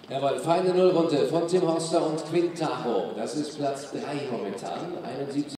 Jawohl, feine Nullrunde von Tim Horster und Quintajo. Das ist Platz 3 momentan. 71.